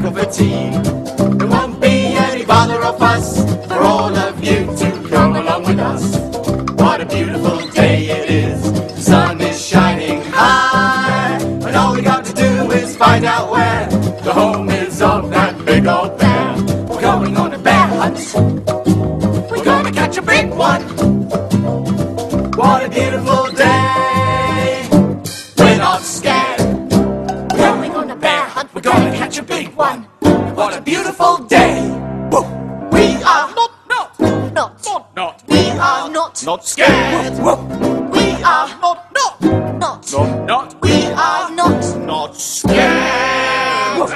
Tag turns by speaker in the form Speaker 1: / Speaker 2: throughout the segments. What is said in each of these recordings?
Speaker 1: of a tea. There won't be any bother or fuss for all of you to come along with us. What a beautiful day it is, the sun is shining high, and all we got to do is find out where the home is of that big old bear. We're going on a bear hunt, we're gonna catch a big one. What a beautiful day, we're not scared. We're going on a bear hunt, we're gonna catch a big one. What a beautiful day. We are not. We are not scared. We are not. We are not scared.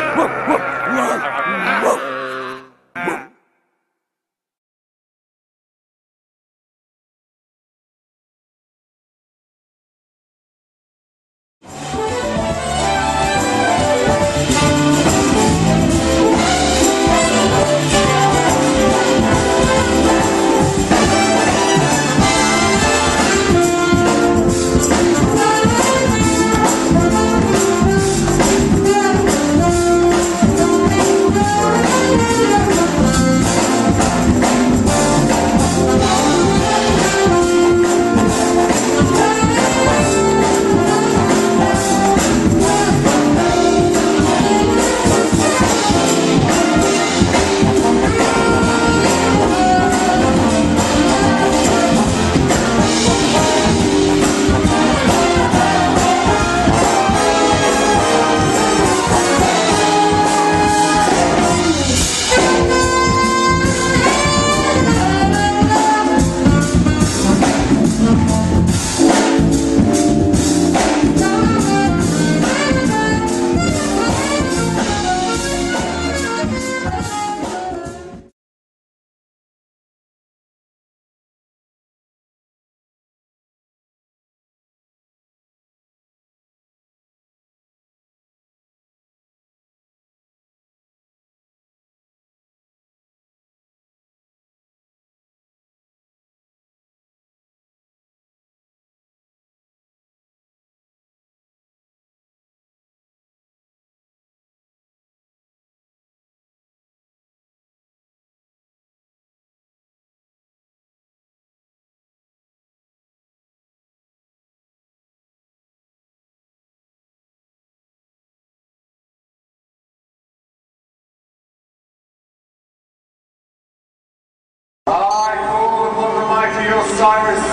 Speaker 2: I call upon the mighty Osiris,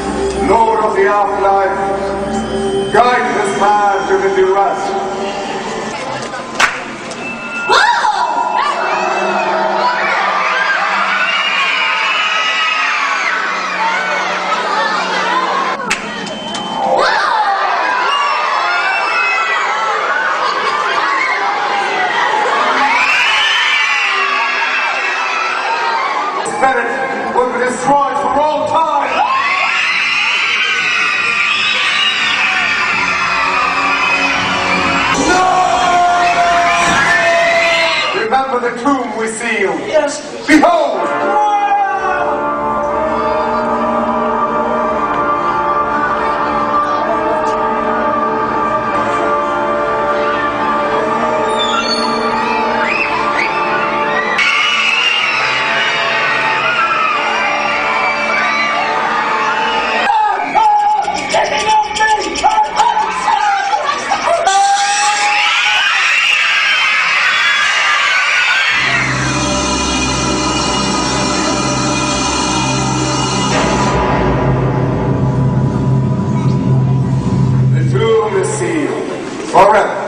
Speaker 2: Lord of the Afterlife, guide this man to the new rest. Spirit will be destroyed for all time. No! Remember the tomb we sealed. Yes. Behold! Forever.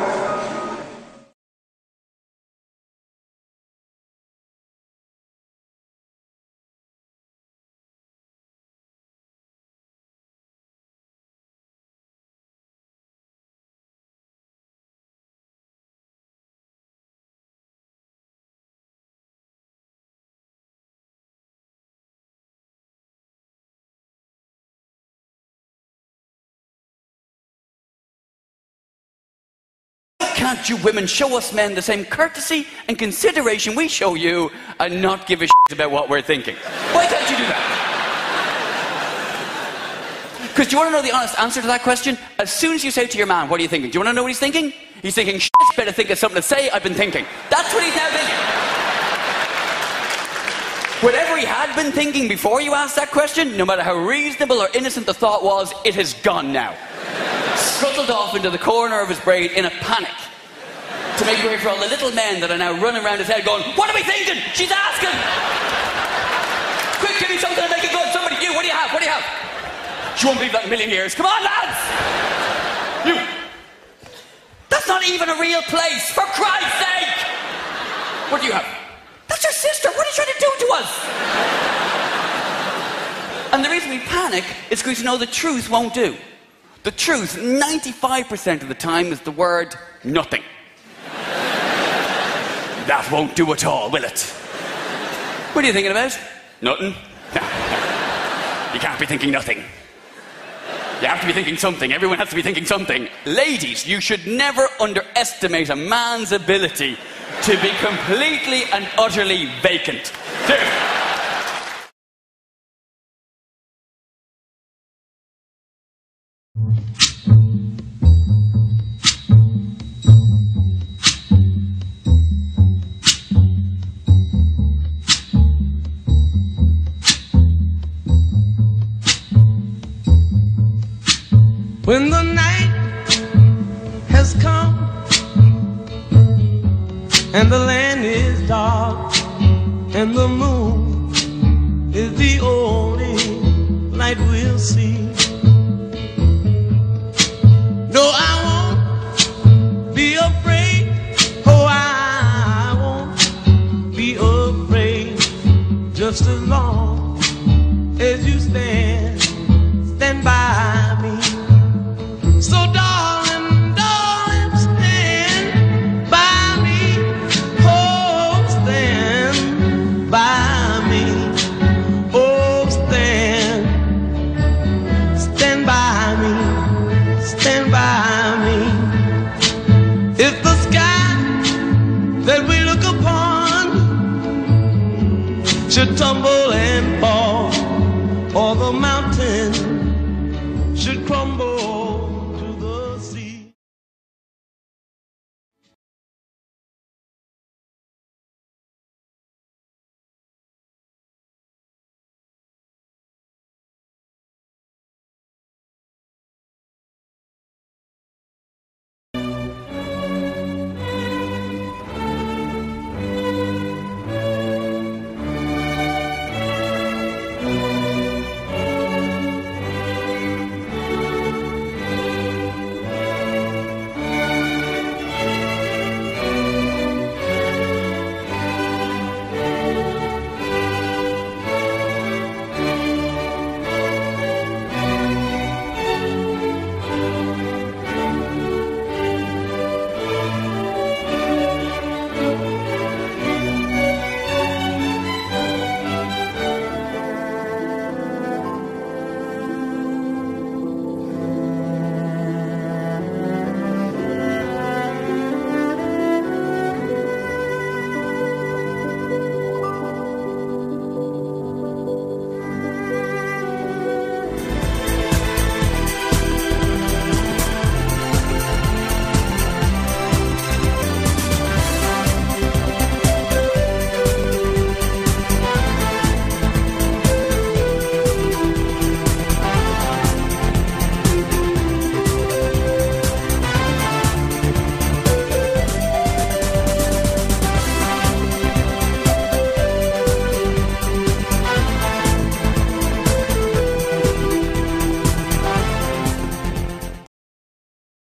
Speaker 3: Can't you women show us men the same courtesy and consideration we show you and not give a shit about what we're thinking? Why can't you do that? Because do you want to know the honest answer to that question? As soon as you say to your man, what are you thinking? Do you want to know what he's thinking? He's thinking, shit, better think of something to say, I've been thinking. That's what he's now thinking. Whatever he had been thinking before you asked that question, no matter how reasonable or innocent the thought was, it has gone now. Scuttled off into the corner of his brain in a panic to make way for all the little men that are now running around his head going, what are we thinking? She's asking! Quick, give me something to make it good. Somebody, you, what do you have? What do you have? She won't believe that in a million years. Come on, lads! You! That's not even a real place, for Christ's sake! What do you have? That's your sister! What are you trying to do to us? And the reason we panic is because, you know, the truth won't do. The truth, 95% of the time, is the word nothing. That won't do at all, will it? What are you thinking about? Nothing? You can't be thinking nothing. You have to be thinking something. Everyone has to be thinking something. Ladies, you should never underestimate a man's ability to be completely and utterly vacant. Seriously.
Speaker 4: When the night has come and the land is dark and the moon